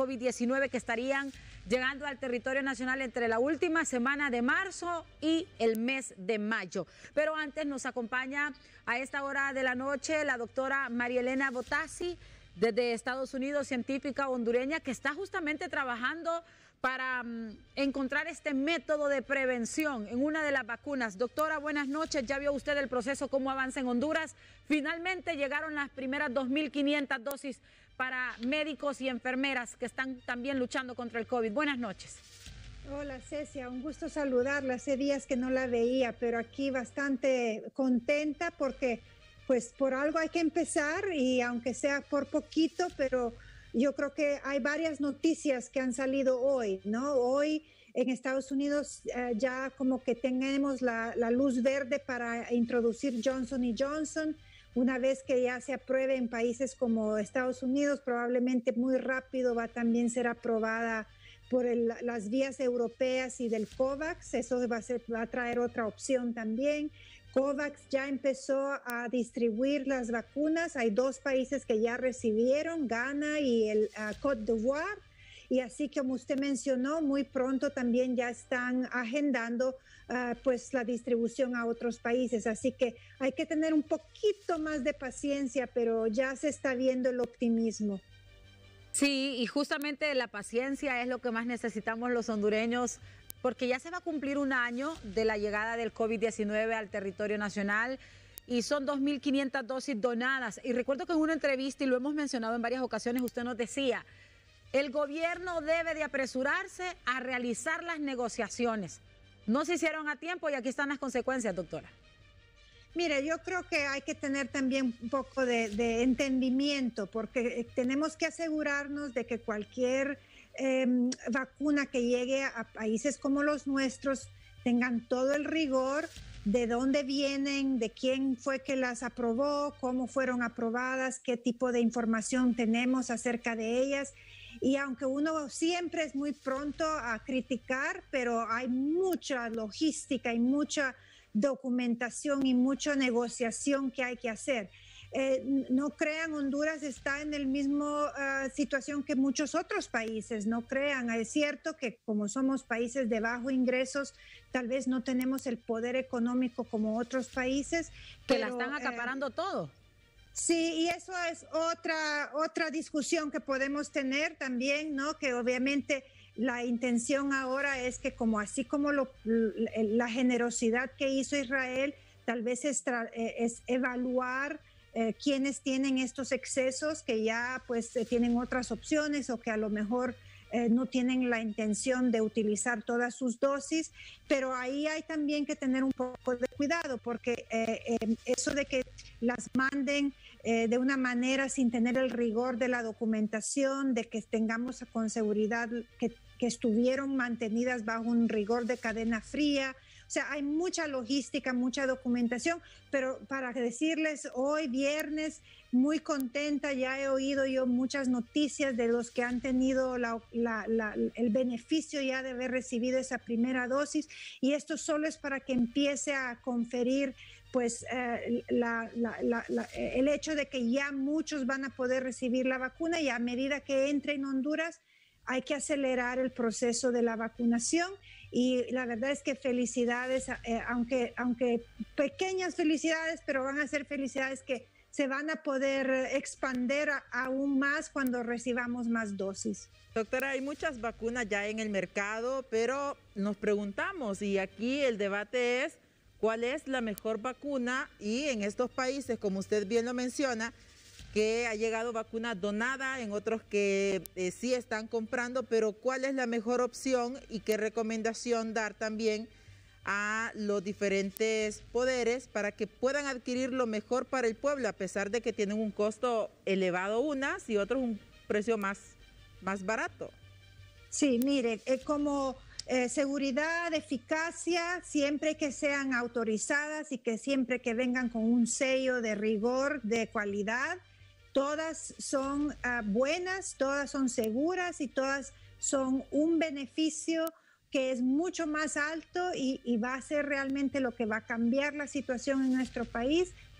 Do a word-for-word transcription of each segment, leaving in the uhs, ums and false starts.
COVID diecinueve que estarían llegando al territorio nacional entre la última semana de marzo y el mes de mayo. Pero antes nos acompaña a esta hora de la noche la doctora María Elena Botassi, desde Estados Unidos, científica hondureña, que está justamente trabajando para um, encontrar este método de prevención en una de las vacunas. Doctora, buenas noches. Ya vio usted el proceso, cómo avanza en Honduras. Finalmente llegaron las primeras dos mil quinientas dosis para médicos y enfermeras que están también luchando contra el COVID. Buenas noches. Hola Cecia, un gusto saludarla. Hace días que no la veía, pero aquí bastante contenta porque pues por algo hay que empezar, y aunque sea por poquito, pero yo creo que hay varias noticias que han salido hoy, ¿no? Hoy en Estados Unidos eh, ya como que tenemos la, la luz verde para introducir Johnson y Johnson. Una vez que ya se apruebe en países como Estados Unidos, probablemente muy rápido va a también ser aprobada por el, las vías europeas y del COVAX. Eso va a, ser, va a traer otra opción también. COVAX ya empezó a distribuir las vacunas. Hay dos países que ya recibieron, Ghana y el uh, Côte d'Ivoire. Y así como usted mencionó, muy pronto también ya están agendando uh, pues la distribución a otros países. Así que hay que tener un poquito más de paciencia, pero ya se está viendo el optimismo. Sí, y justamente la paciencia es lo que más necesitamos los hondureños, porque ya se va a cumplir un año de la llegada del COVID diecinueve al territorio nacional y son dos mil quinientas dosis donadas. Y recuerdo que en una entrevista, y lo hemos mencionado en varias ocasiones, usted nos decía, el gobierno debe de apresurarse a realizar las negociaciones. No se hicieron a tiempo y aquí están las consecuencias, doctora. Mire, yo creo que hay que tener también un poco de, de entendimiento, porque tenemos que asegurarnos de que cualquier eh, vacuna que llegue a países como los nuestros tengan todo el rigor de dónde vienen, de quién fue que las aprobó, cómo fueron aprobadas, qué tipo de información tenemos acerca de ellas. Y aunque uno siempre es muy pronto a criticar, pero hay mucha logística y mucha documentación y mucha negociación que hay que hacer. Eh, no crean, Honduras está en el mismo uh, situación que muchos otros países, no crean. Es cierto que como somos países de bajo ingresos, tal vez no tenemos el poder económico como otros países. Que pero, la están acaparando eh, todo. Sí, y eso es otra, otra discusión que podemos tener también, ¿no? Que obviamente la intención ahora es que como así como lo, la generosidad que hizo Israel, tal vez es, es evaluar eh, quienes tienen estos excesos, que ya pues eh, tienen otras opciones o que a lo mejor eh, no tienen la intención de utilizar todas sus dosis, pero ahí hay también que tener un poco de cuidado, porque eh, eh, eso de que las manden eh, de una manera sin tener el rigor de la documentación, de que tengamos con seguridad que, que estuvieron mantenidas bajo un rigor de cadena fría. O sea, hay mucha logística, mucha documentación, pero para decirles hoy viernes, muy contenta, ya he oído yo muchas noticias de los que han tenido la, la, la, el beneficio ya de haber recibido esa primera dosis, y esto solo es para que empiece a conferir pues eh, la, la, la, la, el hecho de que ya muchos van a poder recibir la vacuna, y a medida que entre en Honduras hay que acelerar el proceso de la vacunación. Y la verdad es que felicidades, eh, aunque, aunque pequeñas felicidades, pero van a ser felicidades que se van a poder expandir a, aún más cuando recibamos más dosis. Doctora, hay muchas vacunas ya en el mercado, pero nos preguntamos, y aquí el debate es, ¿cuál es la mejor vacuna? Y en estos países, como usted bien lo menciona, que ha llegado vacuna donada, en otros que eh, sí están comprando, pero ¿cuál es la mejor opción y qué recomendación dar también a los diferentes poderes para que puedan adquirir lo mejor para el pueblo, a pesar de que tienen un costo elevado unas y otros un precio más, más barato? Sí, mire, eh, como eh, seguridad, eficacia, siempre que sean autorizadas y que siempre que vengan con un sello de rigor, de calidad, todas son uh, buenas, todas son seguras y todas son un beneficio que es mucho más alto y, y va a ser realmente lo que va a cambiar la situación en nuestro país,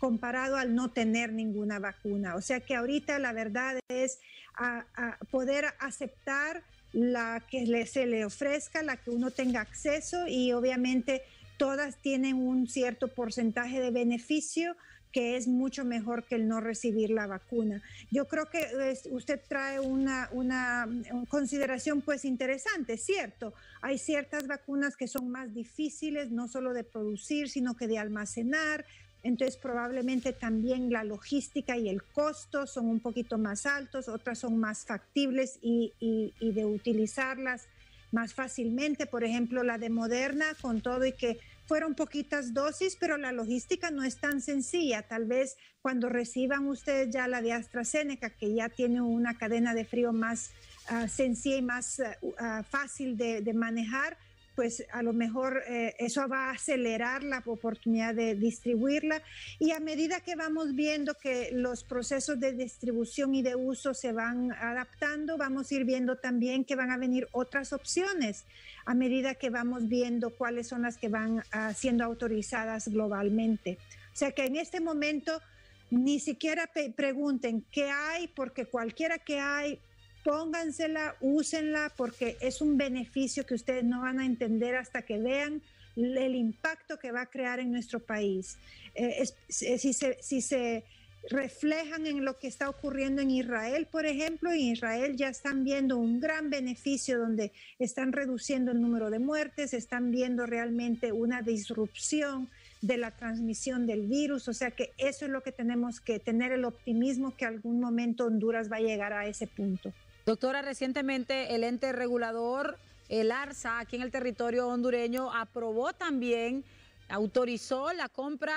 comparado al no tener ninguna vacuna. O sea que ahorita la verdad es a, a poder aceptar la que le, se le ofrezca, la que uno tenga acceso, y obviamente todas tienen un cierto porcentaje de beneficio que es mucho mejor que el no recibir la vacuna. Yo creo que es, usted trae una, una, una consideración pues interesante, ¿cierto? Hay ciertas vacunas que son más difíciles, no solo de producir, sino que de almacenar. Entonces probablemente también la logística y el costo son un poquito más altos, otras son más factibles y, y, y de utilizarlas más fácilmente. Por ejemplo, la de Moderna, con todo y que fueron poquitas dosis, pero la logística no es tan sencilla. Tal vez cuando reciban ustedes ya la de AstraZeneca, que ya tiene una cadena de frío más uh, sencilla y más uh, uh, fácil de, de manejar, pues a lo mejor eh, eso va a acelerar la oportunidad de distribuirla. Y a medida que vamos viendo que los procesos de distribución y de uso se van adaptando, vamos a ir viendo también que van a venir otras opciones a medida que vamos viendo cuáles son las que van uh, siendo autorizadas globalmente. O sea que en este momento ni siquiera pregunten qué hay, porque cualquiera que hay, póngansela, úsenla, porque es un beneficio que ustedes no van a entender hasta que vean el impacto que va a crear en nuestro país. Eh, es, es, si, se, si se reflejan en lo que está ocurriendo en Israel, por ejemplo, en Israel ya están viendo un gran beneficio donde están reduciendo el número de muertes, están viendo realmente una disrupción de la transmisión del virus. O sea que eso es lo que tenemos que tener, el optimismo que algún momento Honduras va a llegar a ese punto. Doctora, recientemente el ente regulador, el ARSA, aquí en el territorio hondureño, aprobó también, autorizó la compra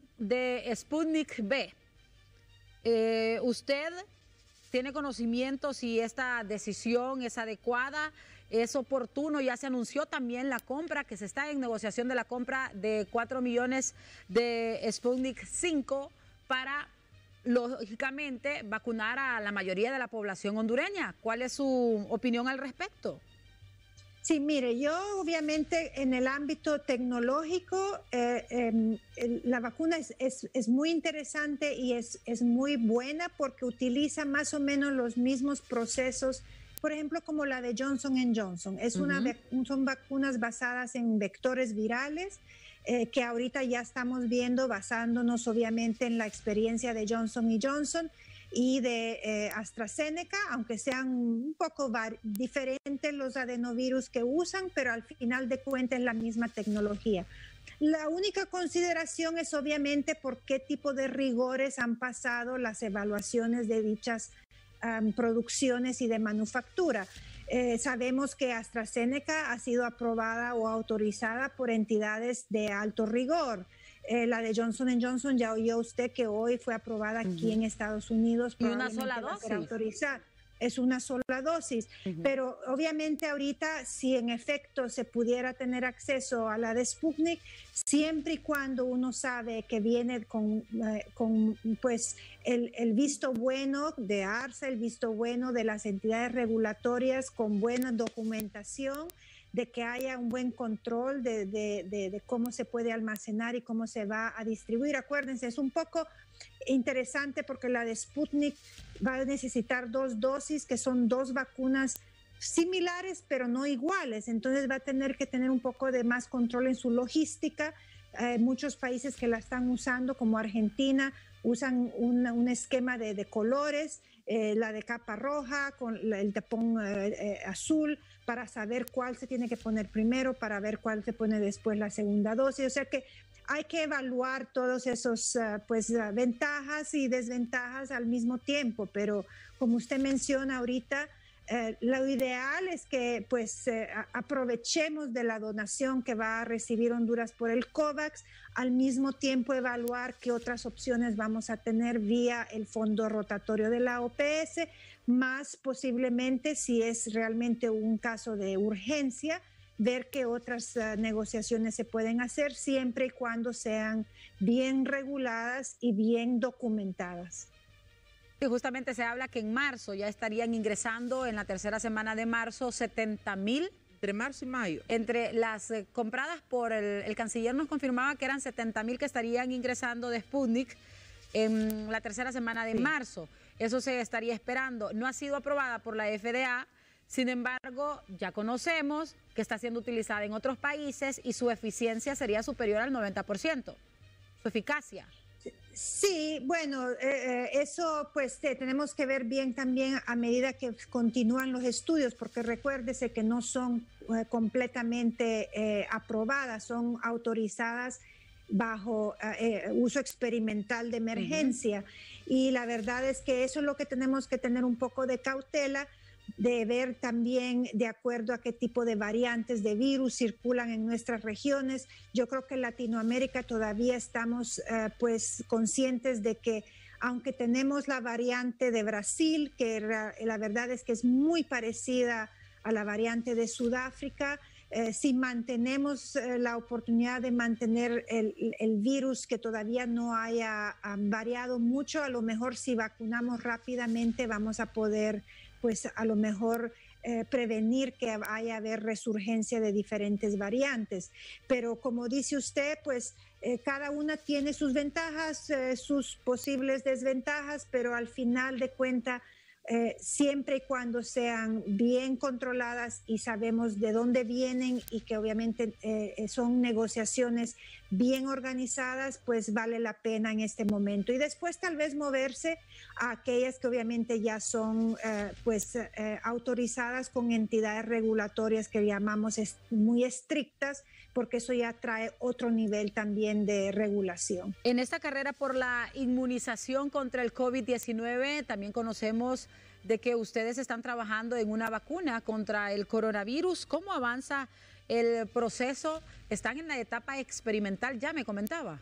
de Sputnik V. Eh, ¿Usted tiene conocimiento si esta decisión es adecuada, es oportuno? Ya se anunció también la compra, que se está en negociación de la compra de cuatro millones de Sputnik cinco para, lógicamente, vacunar a la mayoría de la población hondureña. ¿Cuál es su opinión al respecto? Sí, mire, yo obviamente en el ámbito tecnológico, eh, eh, la vacuna es, es, es muy interesante y es, es muy buena porque utiliza más o menos los mismos procesos, por ejemplo, como la de Johnson and Johnson. Es una, uh-huh. Son vacunas basadas en vectores virales, eh, que ahorita ya estamos viendo, basándonos obviamente en la experiencia de Johnson y Johnson y de eh, AstraZeneca, aunque sean un poco diferentes los adenovirus que usan, pero al final de cuentas es la misma tecnología. La única consideración es obviamente por qué tipo de rigores han pasado las evaluaciones de dichas um, producciones y de manufactura. Eh, sabemos que AstraZeneca ha sido aprobada o autorizada por entidades de alto rigor. Eh, la de Johnson and Johnson, ya oyó usted que hoy fue aprobada aquí uh-huh. en Estados Unidos. Y una sola dosis. Autorizada. Es una sola dosis, uh-huh. pero obviamente ahorita si en efecto se pudiera tener acceso a la de Sputnik, siempre y cuando uno sabe que viene con, eh, con pues el, el visto bueno de ARSA, el visto bueno de las entidades regulatorias con buena documentación, de que haya un buen control de, de, de, de cómo se puede almacenar y cómo se va a distribuir. Acuérdense, es un poco interesante porque la de Sputnik va a necesitar dos dosis, que son dos vacunas similares pero no iguales. Entonces va a tener que tener un poco de más control en su logística. Eh, muchos países que la están usando, como Argentina, usan una, un esquema de, de colores, eh, la de capa roja con la, el tapón eh, eh, azul, para saber cuál se tiene que poner primero, para ver cuál se pone después la segunda dosis. O sea que hay que evaluar todos esos uh, pues, uh, ventajas y desventajas al mismo tiempo, pero como usted menciona ahorita, eh, lo ideal es que pues eh, aprovechemos de la donación que va a recibir Honduras por el COVAX, al mismo tiempo evaluar qué otras opciones vamos a tener vía el fondo rotatorio de la O P S, más posiblemente si es realmente un caso de urgencia, ver qué otras uh, negociaciones se pueden hacer siempre y cuando sean bien reguladas y bien documentadas. Y justamente se habla que en marzo ya estarían ingresando, en la tercera semana de marzo, setenta mil Entre marzo y mayo. Entre las eh, compradas por el, el canciller nos confirmaba que eran setenta mil que estarían ingresando de Sputnik en la tercera semana de sí. marzo. Eso se estaría esperando. No ha sido aprobada por la F D A, sin embargo, ya conocemos que está siendo utilizada en otros países y su eficiencia sería superior al noventa por ciento. Su eficacia. Sí, bueno, eh, eso pues eh, tenemos que ver bien también a medida que continúan los estudios, porque recuérdese que no son eh, completamente eh, aprobadas, son autorizadas bajo eh, uso experimental de emergencia. Uh-huh. Y la verdad es que eso es lo que tenemos que tener un poco de cautela, de ver también de acuerdo a qué tipo de variantes de virus circulan en nuestras regiones. Yo creo que en Latinoamérica todavía estamos eh, pues conscientes de que aunque tenemos la variante de Brasil, que la, la verdad es que es muy parecida a la variante de Sudáfrica, eh, si mantenemos eh, la oportunidad de mantener el, el virus que todavía no haya um, variado mucho, a lo mejor si vacunamos rápidamente vamos a poder pues a lo mejor eh, prevenir que vaya a haber resurgencia de diferentes variantes. Pero como dice usted, pues eh, cada una tiene sus ventajas, eh, sus posibles desventajas, pero al final de cuentas, eh, siempre y cuando sean bien controladas y sabemos de dónde vienen y que obviamente eh, son negociaciones bien organizadas, pues vale la pena en este momento. Y después tal vez moverse a aquellas que obviamente ya son eh, pues eh, autorizadas con entidades regulatorias que llamamos est- muy estrictas, porque eso ya trae otro nivel también de regulación. En esta carrera por la inmunización contra el COVID diecinueve, también conocemos de que ustedes están trabajando en una vacuna contra el coronavirus. ¿Cómo avanza el proceso? Están en la etapa experimental, ya me comentaba.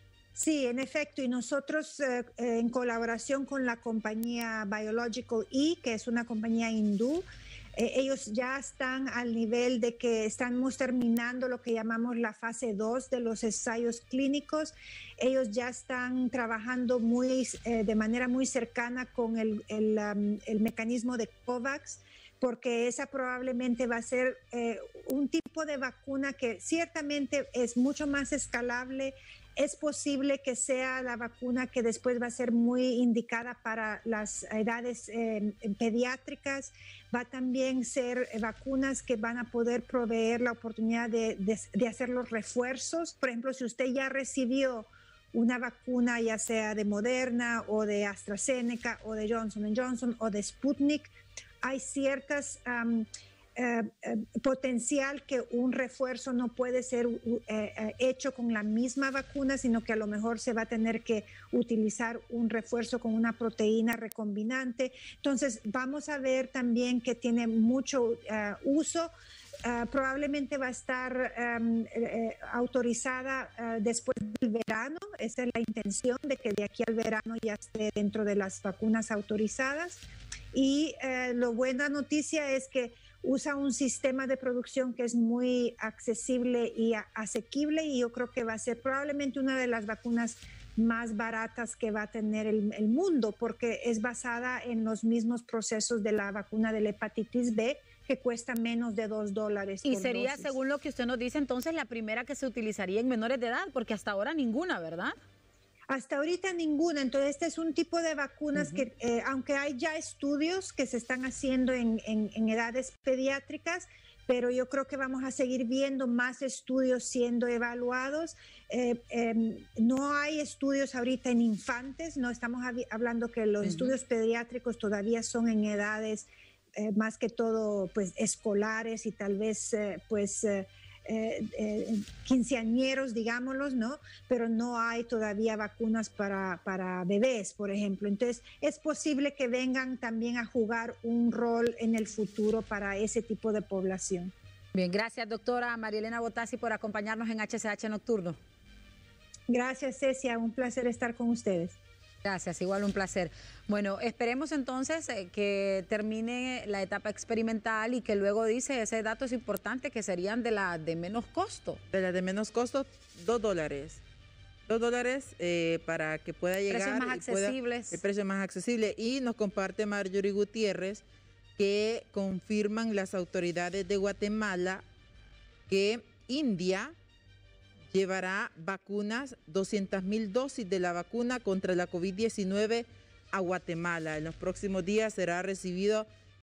Sí, en efecto, y nosotros eh, en colaboración con la compañía Biological E, que es una compañía hindú, eh, ellos ya están al nivel de que estamos terminando lo que llamamos la fase dos de los ensayos clínicos. Ellos ya están trabajando muy, eh, de manera muy cercana con el, el, um, el mecanismo de COVAX, porque esa probablemente va a ser eh, un tipo de vacuna que ciertamente es mucho más escalable. Es posible que sea la vacuna que después va a ser muy indicada para las edades eh, pediátricas. Va también a ser vacunas que van a poder proveer la oportunidad de, de, de hacer los refuerzos. Por ejemplo, si usted ya recibió una vacuna, ya sea de Moderna o de AstraZeneca o de Johnson and Johnson o de Sputnik, hay ciertas um, eh, eh, potencial que un refuerzo no puede ser eh, eh, hecho con la misma vacuna, sino que a lo mejor se va a tener que utilizar un refuerzo con una proteína recombinante. Entonces vamos a ver también que tiene mucho uh, uso. Uh, probablemente va a estar um, eh, autorizada uh, después del verano. Esa es la intención, de que de aquí al verano ya esté dentro de las vacunas autorizadas. Y eh, la buena noticia es que usa un sistema de producción que es muy accesible y a, asequible, y yo creo que va a ser probablemente una de las vacunas más baratas que va a tener el, el mundo, porque es basada en los mismos procesos de la vacuna de la hepatitis B, que cuesta menos de dos dólares. Y sería, dosis, según lo que usted nos dice, entonces la primera que se utilizaría en menores de edad, porque hasta ahora ninguna, ¿verdad? Hasta ahorita ninguna. Entonces este es un tipo de vacunas uh-huh. que, eh, aunque hay ya estudios que se están haciendo en, en, en edades pediátricas, pero yo creo que vamos a seguir viendo más estudios siendo evaluados. Eh, eh, no hay estudios ahorita en infantes, no estamos hablando que los uh-huh. estudios pediátricos todavía son en edades eh, más que todo pues escolares y tal vez eh, pues eh, Eh, eh, quinceañeros, digámoslos, ¿no? Pero no hay todavía vacunas para, para bebés, por ejemplo. Entonces, es posible que vengan también a jugar un rol en el futuro para ese tipo de población. Bien, gracias, doctora María Elena Bottazzi, por acompañarnos en H C H Nocturno. Gracias, Cecia, un placer estar con ustedes. Gracias, igual un placer. Bueno, esperemos entonces eh, que termine la etapa experimental y que luego dice, ese dato es importante, que serían de la de menos costo. De la de menos costo, dos dólares. Dos dólares eh, para que pueda llegar. Precios más accesibles. Pueda, el precio más accesible. Y nos comparte Marjorie Gutiérrez que confirman las autoridades de Guatemala que India llevará vacunas, doscientas mil dosis de la vacuna contra la COVID diecinueve a Guatemala. En los próximos días será recibido